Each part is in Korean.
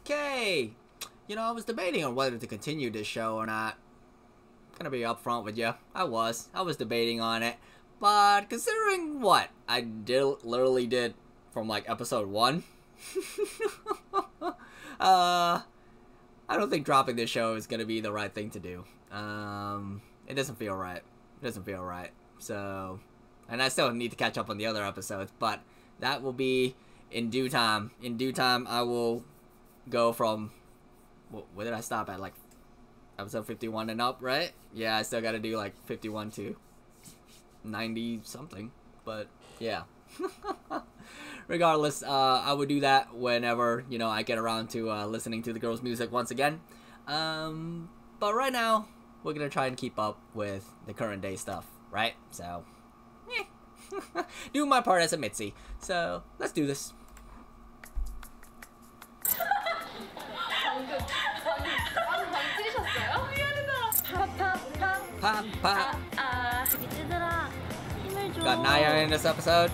Okay. You know, I was debating on whether to continue this show or not. Gonna be upfront with you. I was debating on it. But considering what I literally did from like episode 1, I don't think dropping this show is gonna be the right thing to do. It doesn't feel right. So, and I still need to catch up on the other episodes, but that will be in due time. In due time, I will go from, where did I stop at? Like episode 51 and up, right? Yeah, I still gotta do like 51 to 90 something, but yeah. Regardless, I would do that whenever, you know, I get around to listening to the girls' music once again. But right now, we're gonna try and keep up with the current day stuff, right? So, do my part as a Mitzi. So, let's do this. Pop. Got Naya in this episode.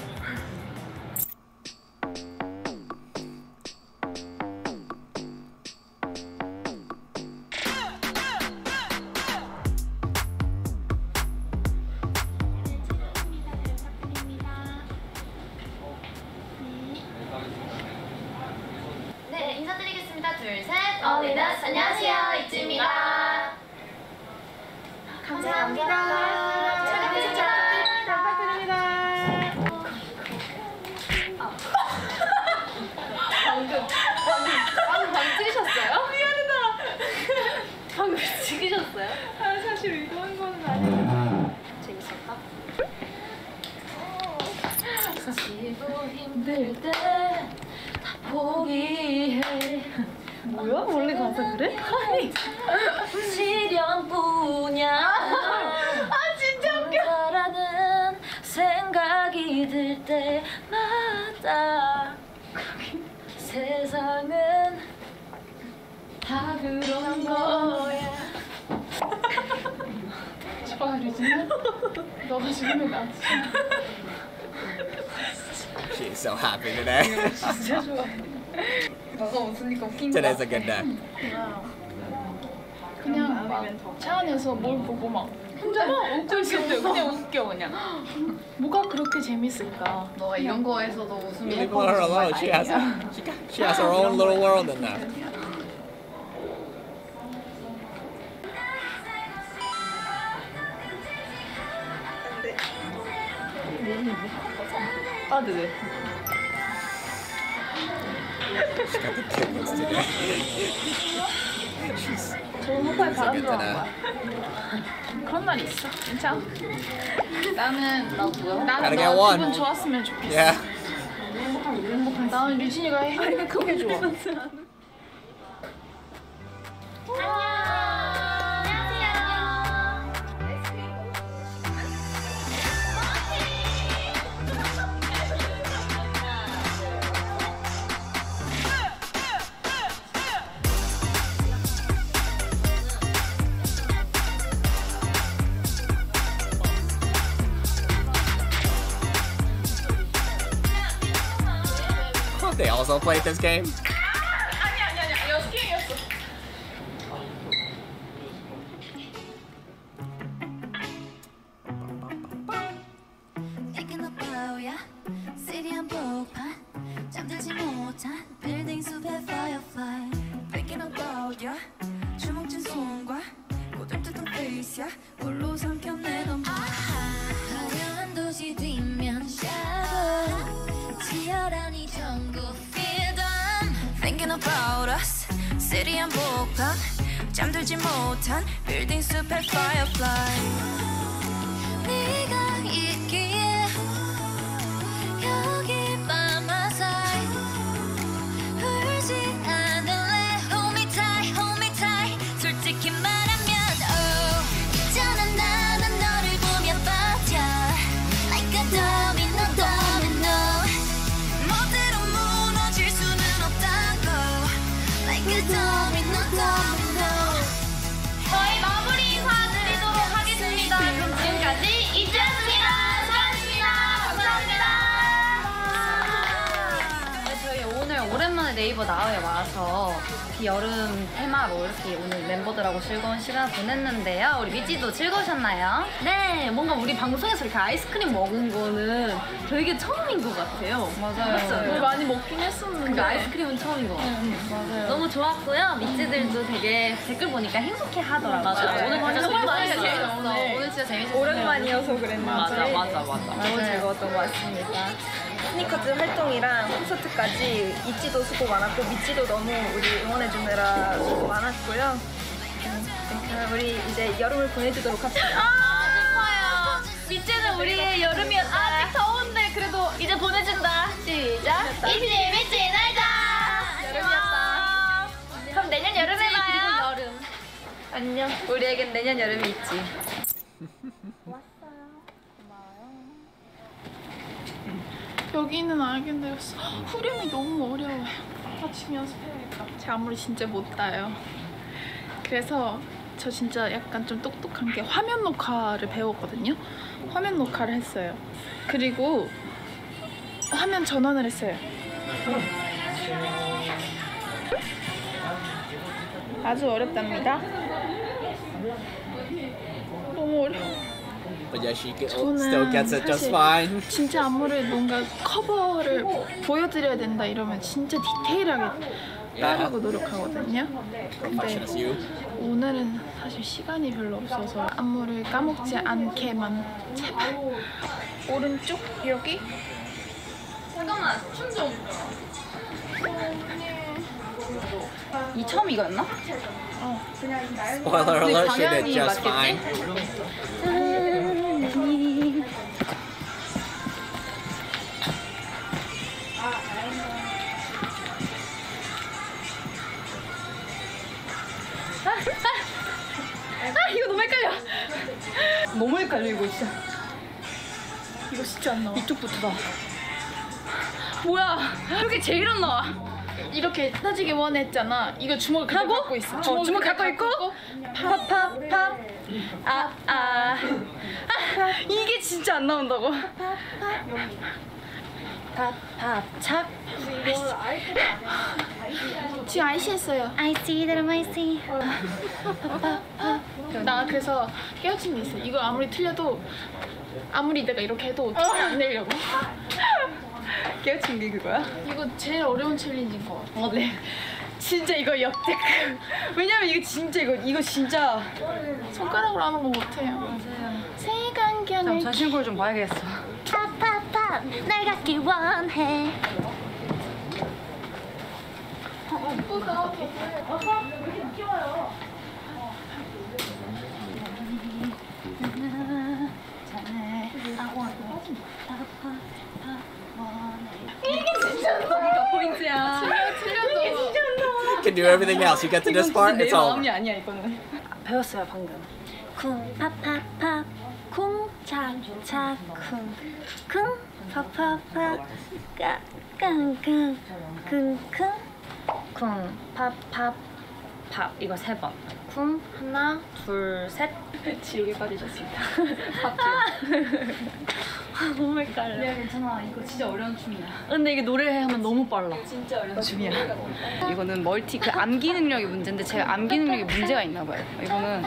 네, 인사드리겠습니다. 둘, 셋. 리더스 안녕하세요. 이지입니다. 감사합니다. 잘 부탁드립니다. 방금 찍으셨어요? 미안하다. 방금 찍으셨어요? 아, 사실 의도한 거는 아니에요. 재밌었다? 지고 힘들 때 다 포기해. 뭐야? 원래 가사 그래? 아니 시련뿐이야. 아 진짜 웃겨. 사랑은 생각이 들 때마다 세상은 다 그런 거야. 좋아 류진아. 너가 지금의 나. She's so happy today. 진짜 좋아해. 너가 웃으니까 웃긴 거 Today's a good day. 그냥 막 차 안에서 뭘 보고 막 혼자 막 웃고 있을 때 그냥 웃겨 그냥. 뭐가 그렇게 재밌을까? 너가 이런 거에서도 웃음이 Leave her alone. She has her own little world in there. 아, 네. She's got the kittens today. 저는 호파에 So 바람 good 들어간 today. 거야. 그런 날이 있어. 괜찮아. 나는 Gotta get 나 one. 기분 좋았으면 좋겠어. Yeah. 나는 유진이가 행복하게 좋아. They also played this game. 아니야. 연습게임이었어. Thinking about ya, city 한복판, 잠들지 못한 빌딩 숲의 firefly. Thinking about ya, 주먹진 손과 고집졌던 face, 홀로 삼켜내던 맘. 화려한 도시 뒷면 shadow, 치열한 이 전국 feel them. Thinking about us, city 한복판, 잠들지 못한 빌딩 숲의 firefly. 네가 있기에 여기 by my side. 울지 않을래. Hold me tight. 솔직히 말하면 있잖아 나는 너를 보며 버텨 Like a domino. 멋대로 무너질 수는 없다고 Like a domino. 저희 마무리 인사드리도록 하겠습니다. 그럼 지금까지 이지아 저는 오랜만에 네이버 나우에 와서 여름 테마로 이렇게 오늘 멤버들하고 즐거운 시간 보냈는데요. 우리 미찌도 즐거우셨나요? 네, 뭔가 우리 방송에서 이렇게 아이스크림 먹은 거는 되게 처음인 것 같아요. 맞아요. 많이 먹긴 했었는데 그 아이스크림은 처음인 것 같아요. 맞아요. 너무 좋았고요. 미찌들도 되게 댓글 보니까 행복해 하더라고요. 맞아요. 오늘 진짜 정말 많이 재밌었어요. 오늘 진짜 재밌었어요. 오랜만이어서 그랬는지 맞아. 너무 즐거웠던 것 같습니다. 스니커즈 활동이랑 콘서트까지 있지도 수고 많았고 미찌도 너무 우리 응원해주느라 수고 많았고요. 그럼 우리 이제 여름을 보내주도록 합시다. 싶어요. 미찌는 우리의 여름이었다. 아직 더운데 그래도 이제 보내준다. 시작. 미찌 날자. 여름이었다. 그럼 내년 여름에 봐요. 여름. 안녕. 우리에겐 내년 여름이 있지. 여기는 알겠는데 후렴이 너무 어려워요. 아침 연습해야겠다. 제가 안무를 진짜 못 따요. 그래서 저 진짜 약간 좀 똑똑한 게 화면 녹화를 배웠거든요. 화면 녹화를 했어요. 그리고 화면 전환을 했어요. 아주 어렵답니다. 너무 어려워. But yeah, she 저는 still gets it just 사실 fine. 진짜 안무를 뭔가 커버를 보여드려야 된다 이러면 진짜 디테일하게 따르고 노력하거든요. 근데 As you. 오늘은 사실 시간이 별로 없어서 안무를 까먹지 않게만 제발. 오른쪽 여기. 잠깐만. 춤 좀. 이 처음 이거였나? Spoiler alert, she did just fine. 이거 너무 헷갈려. 너무 헷갈려 이거 진짜. 이거 진짜 안 나와. 이쪽부터다. 뭐야? 이렇게 제일 안 나와. 이렇게 따지기 원했잖아. 이거 주먹을 그대로 하고? 갖고 있어. 주먹 갖고 있고? 팝팝팝. 이게 진짜 안 나온다고. 팝팝착. 지금 아이씨 했어요. I see that I see. 나 그래서 깨우친 게 있어. 이거 아무리 틀려도 아무리 내가 이렇게 해도 티를 안 내려고. 깨우친 게 그거야? 이거 제일 어려운 챌린지인 것 같아. 네. 진짜 이거 역대급. 왜냐면 이거 진짜 이거 진짜. 손가락으로 하는 거 못해요. 맞아요. 세간견을 자신골 좀 봐야겠어. 팝팝팝 날 갖기 원해. 이거 포인트야. 틀려도 You can do everything else. You get to this part, 내 it's over. 마음이 아니야 이거는. 배웠어요 방금. 쿵 팝팝팝 쿵착착 쿵쿵 팝팝팝 깡깡깡 쿵쿵 쿵 팝팝 팝 이거 3번. 쿵 하나 둘 셋. 지옥에 빠지셨습니다. 너무 헷갈려. 네 괜찮아. 이거 진짜 어려운 춤이야. 근데 이게 노래하면 너무 빨라. 진짜 어려운 춤이야. 이거는 멀티 그 암기 능력의 문제인데 제가 암기 능력에 문제가 있나 봐요. 이거는.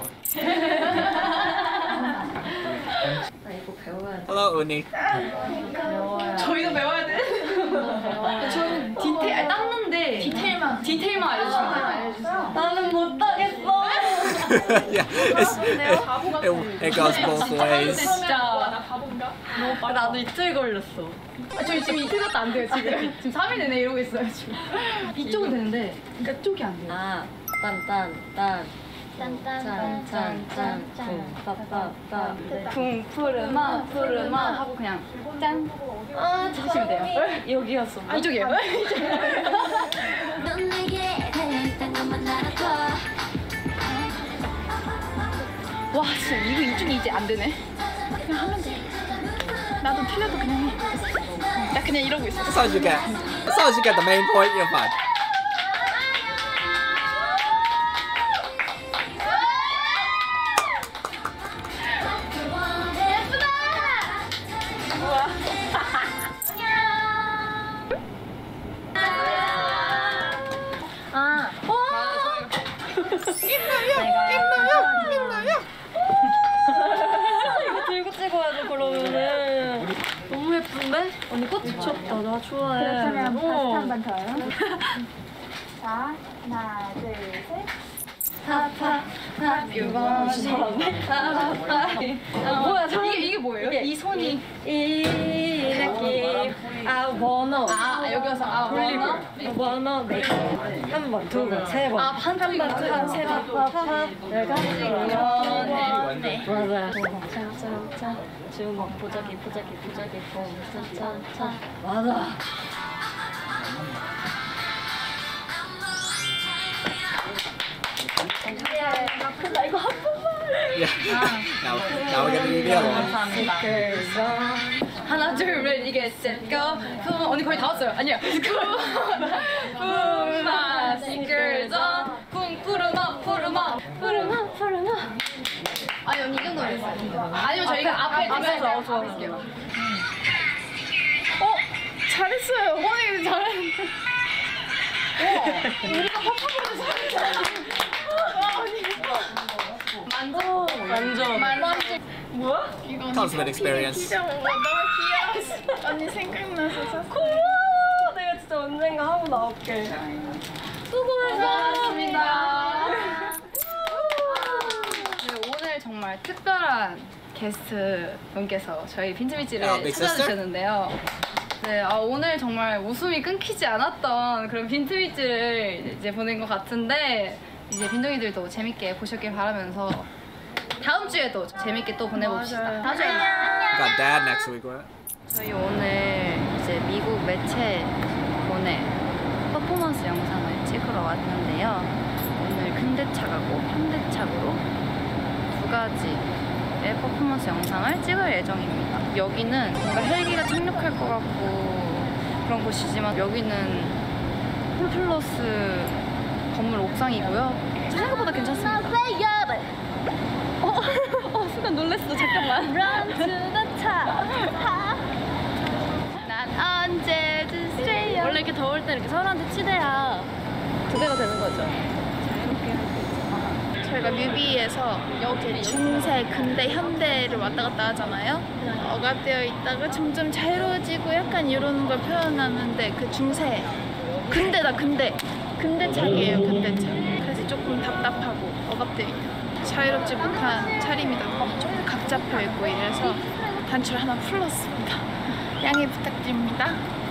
Hello, Uni. 저희도 배워야 돼. 저는 디테일 땄는데 디테일만 알려주세요. 나는 못 따겠어. Yeah, it goes both ways. 진짜 나 바본가? 나도 이틀 걸렸어. 저희 지금 이틀밖에 안 돼요 지금. 지금 3일 내내 이러고 있어요 지금. 이쪽은 되는데 이쪽이 안 돼요. 아 딴딴딴 짠짠짠짠짠 쿵빠빠빠 쿵 푸르마 푸르마 하고 그냥 짠. 찾으시면 돼요. 여기였어. 아 이쪽이에요. 넌 내게 달려있던 것만 알아둬 와 진짜 이쪽이 이제 안 되네. 그냥 하면 돼. 나도 틀려도 그냥 해. 나 그냥 이러고 있어. As long as you get the main point, you're fine. 이거 들고 찍어야 돼 그러면은. 너무 예쁜데? 언니 꽃 미쳤다. 나 좋아해. 그렇다면 다시 한 번 더요. 자, 하나, 둘, 셋. 뭐야 저 이게 뭐예요? 이 손이 이 느낌 아 원어 여기 와서 원어 한번 두 번 세 번 반쪽이가 세번 내가 맞아 짜짜짜 주먹 보자기 뽕짜짜짜 맞아 Now we're gonna do the other one. 하나 둘 이게 셋고 언니 거의 다 왔어요. 아니야. 푸마 싱글전 쿵푸르마 아니 언니 이 정도 했어요. 아니면 저희가 앞에 좋아 잘했어요. 언니 잘했는데. 우리가 퍼포먼스 잘했잖아. 만져. 뭐야? 이거 언니 Consummate experience. 기장 너무 귀여웠어. 언니 생각나서 샀어. 내가 진짜 언젠가 하고 나올게 수고하셨습니다. 네, 오늘 정말 특별한 게스트 분께서 저희 빈트미치를 Big sister? 찾아주셨는데요. 네, 오늘 정말 웃음이 끊기지 않았던 그런 빈트미치를 이제 보낸 것 같은데 이제 빈둥이들도 재밌게 보셨길 바라면서 다음 주에도 재밌게 또 보내봅시다. 다음 주에 안녕. We got Dad next week, right? 저희 오늘 이제 미국 매체 보내 퍼포먼스 영상을 찍으러 왔는데요. 오늘 근대차하고 현대차로 두 가지의 퍼포먼스 영상을 찍을 예정입니다. 여기는 뭔가 헬기가 착륙할 것 같고 그런 곳이지만 여기는 홈플러스 건물 옥상이고요. 생각보다 괜찮습니다. 순간 놀랬어. 잠깐만. Run to the top 난 언제든 stay 원래 이렇게 더울 때 이렇게 서로한테 치대야 두 배가 되는 거죠. 저희가 뮤비에서 여기 중세, 근대, 현대를 왔다 갔다 하잖아요. 억압되어 있다가 점점 자유로워지고 약간 이런 걸 표현하는데 그 중세, 근대차기예요, 근대차. 그래서 조금 답답하고 억압되어 있다. 자유롭지 못한 차림이다 보니 조금 각 잡혀 있고 이래서 단추를 하나 풀었습니다. 양해 부탁드립니다.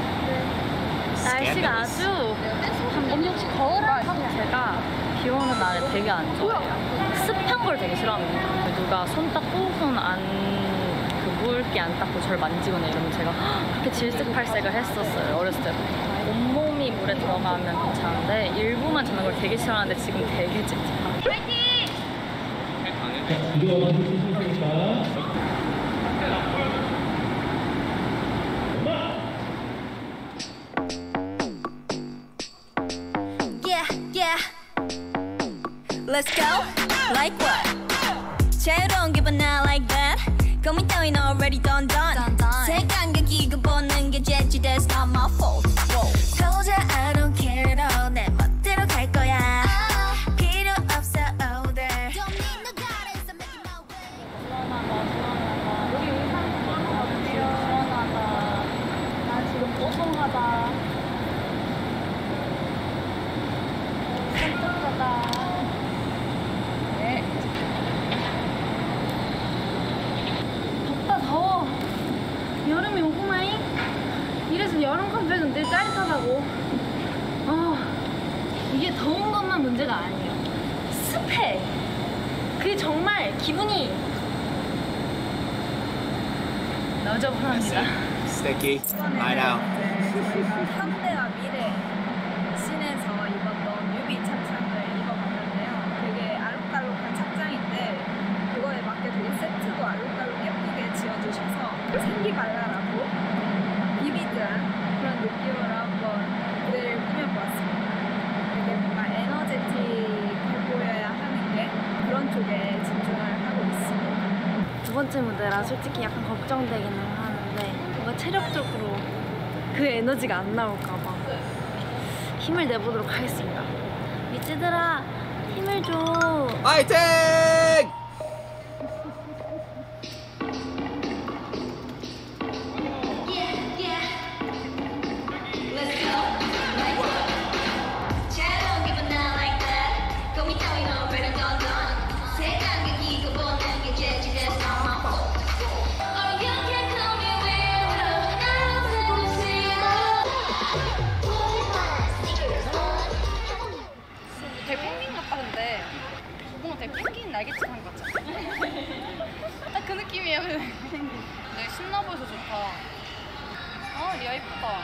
날씨가 아주 엄청 더워라. 제가 비 오는 날에 되게 안 좋아해요. 습한 걸 되게 싫어합니다. 누가 손 닦고 물기 안 닦고 저를 만지거나 이러면 제가 그렇게 질색팔색을 했었어요. 어렸을 때부터. 온몸이 물에 들어가면 괜찮은데 일부만 잡는 걸 되게 싫어하는데 지금 되게 찝찝해요. 파이팅! Yeah. Let's go. Like what? 새로운 기분 not like that. 고민 따윈 already done. 색감각 이거 보는 게 재치. That's not my fault. 도저 I don't care at all. 내 멋대로 갈 거야. 필요 없어 older. Don't need no guidance. I'm making my way. 여기 의상 불안하다. 나 지금 뽀송하다. 산뜻하다. 덥다 더워. 여름이 오구마잉. 이래서 여름 컴백은 늘 짜릿하다고. 이게 더운 것만 문제가 아니에요. 습해. 그게 정말 기분이 너저분합니다. Sticky. I know. 현대와 미래 씬에서 입었던 뮤비 착장을 입어봤는데요. 되게 알록달록한 착장인데 그거에 맞게 되게 세트도 알록달록 예쁘게 지어주셔서 생기발랄하고 비비드한 그런 느낌으로 한번 무대를 꾸며보았습니다. 되게 뭔가 에너제틱해 보여야 하는 게 그런 쪽에 집중을 하고 있습니다. 두 번째 무대라 솔직히 약간 걱정되기는 하는데 뭔가 체력적으로 그 에너지가 안 나올까봐 힘을 내보도록 하겠습니다. 미치들아 힘을 힘내줘. 파이팅! 되게 펭귄 같다 근데 뭔가 되게 펭귄 날개짓 한것 같잖아. 딱 그 느낌이에요. 근데 신나 보여서 좋다. 아 리아 이쁘다.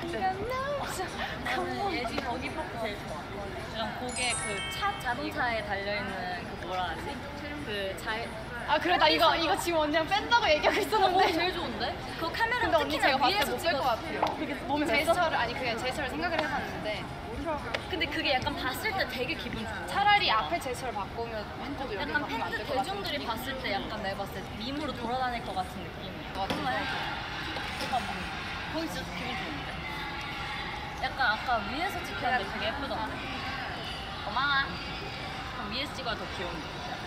나는 예지 버기 파트 제일 좋아. 그냥 곡에 그 자동차에 달려있는 그 뭐라 하지? 아 그래 나 이거 지금 언니랑 뺀다고 얘기하고 있었는데 제일 좋은데? 그 카메라 근데 언니 제가 봤을 때 위에서 못 뺄 것 같아요. 그게 몸에 제스처를 아니 그게 제스처를 생각을 해봤는데 근데 그게 약간 봤을 때 되게 기분 좋아. 차라리 앞에 제스처를 바꾸면 팬들도 여기 약간 바꾸면 안 팬들 될 것 같아. 대중들이 봤을 때 약간 내가 봤을 때 밈으로 돌아다닐 것 같은 느낌이야. 정말 해줘. 거기 진짜 기분 좋은데? 약간 아까 위에서 찍혔는데 되게 예쁘던데? 고마워. 그럼 위에서 찍어야 더 귀여운데.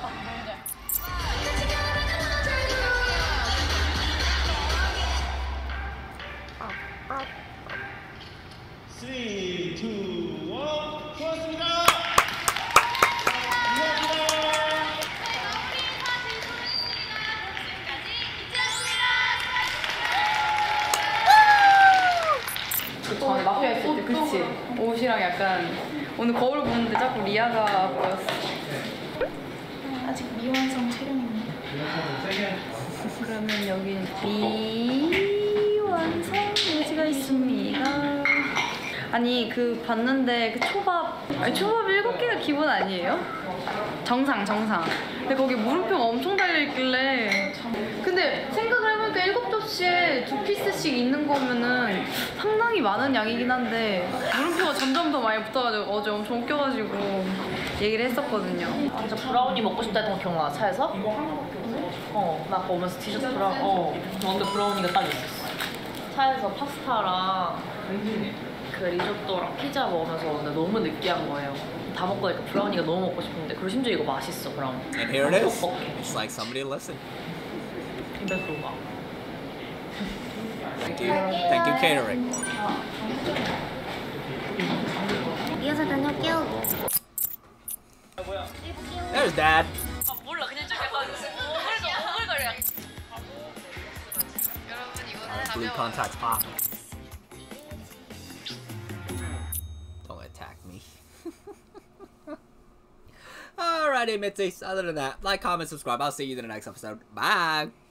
Three, two, one, 고맙습니다. 전에 마피아 했을 때 그치? 옷이랑 약간 오늘 거울 보는데 자꾸 리아가 보였어. 아직 미완성 촬영입니다. 그러면 여기는 미완성 예지가 있습니다. 아니 그 봤는데 그 초밥 아니 초밥 7개가 기본 아니에요? 정상. 근데 거기 물음표가 엄청 달려있길래 근데 생각을 해보니까 7접시에 2피스씩 있는 거면은 상당히 많은 양이긴 한데 물음표가 점점 더 많이 붙어가지고 어제 엄청 웃겨가지고 얘기를 했었거든요. 진짜 브라우니 먹고 싶다 했던 거 기억나? 차에서? 나 아까 오면서 디저트 근데 브라우니가 딱 있었어. 차에서 파스타랑 그 리조또랑 피자 먹으면서 근데 너무 느끼한 거예요. 다 먹고 나니까 브라우니가 너무 먹고 싶은데 그리고 심지어 이거 맛있어 브라우니. And here it is. It's like somebody listen. 입에 들어가. Thank you catering. 이어서 다녀올게요. There's Dad. 몰라 그냥 좀 약간 오글거려. Blue contacts pop. Don't attack me. Alrighty, Mitzies. Other than that, like, comment, subscribe. I'll see you in the next episode. Bye.